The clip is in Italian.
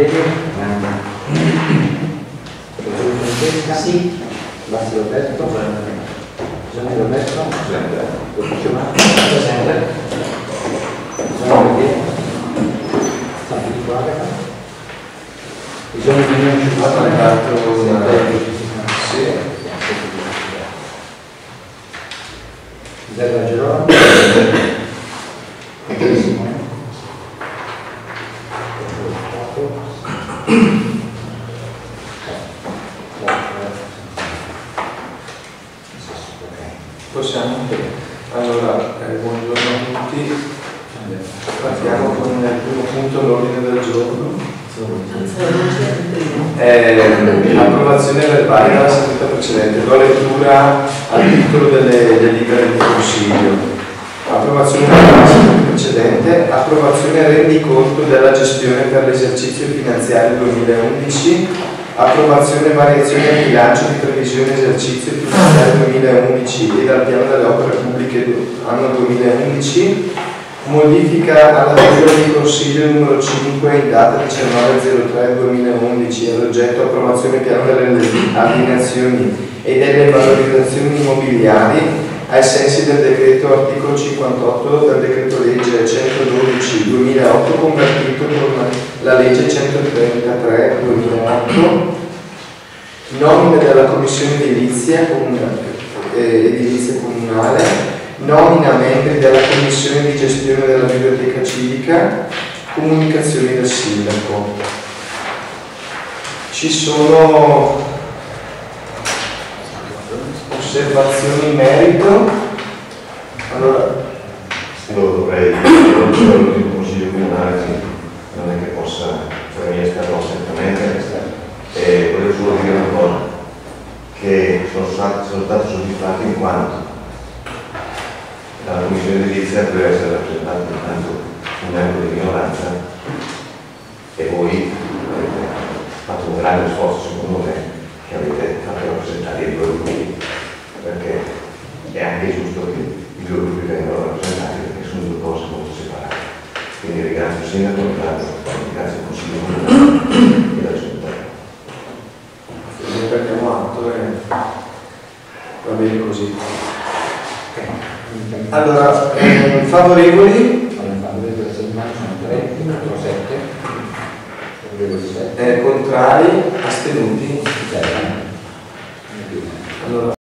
Valerio? Francesca? Sì. Bassi Roberto? Gianni Roberto? Sempre. Lucio Marco? Sempre. Gianni Valerio? Santi di Quadra? Bisogna di non ci fare sì. Zerra Gerolamo? Benissimo. Possiamo? Allora, buongiorno a tutti. Partiamo con il primo punto all'ordine del giorno. Approvazione verbale della seduta precedente. Do lettura al titolo delle delibere del Consiglio. Approvazione della seduta precedente. Approvazione rendiconto della gestione per l'esercizio finanziario 2011. Approvazione e variazione al bilancio di previsione esercizio finanziario 2011 e dal piano delle opere pubbliche anno 2011. Modifica alla delibera di Consiglio numero 5 in data 19/03/2011 all'oggetto approvazione piano delle alienazioni e delle valorizzazioni immobiliari ai sensi del decreto articolo 58 del decreto legge 112/2008 convertito con la legge 133/2008. Nomina della commissione edilizia comunale. Nomina membri della commissione di gestione della biblioteca civica, comunicazioni del sindaco. Ci sono osservazioni in merito? Allora, lo dovrei dire, il consiglio comunale non è che possa riesca certamente. Volevo solo dire una cosa, che sono stati soddisfatti in quanto la commissione edilizia deve essere rappresentata intanto un membro di minoranza e voi avete fatto un grande sforzo secondo me che avete fatto rappresentare i due gruppi, perché è anche giusto che i due gruppi vengano rappresentati perché sono due cose molto separate. Quindi ringrazio il sindaco, ringrazio il consiglio comunale e la giunta. ne prendiamo atto e va bene così. Allora, favorevoli? Favorevoli per settimana sono 3, 7. Contrari? Astenuti? 0. Allora,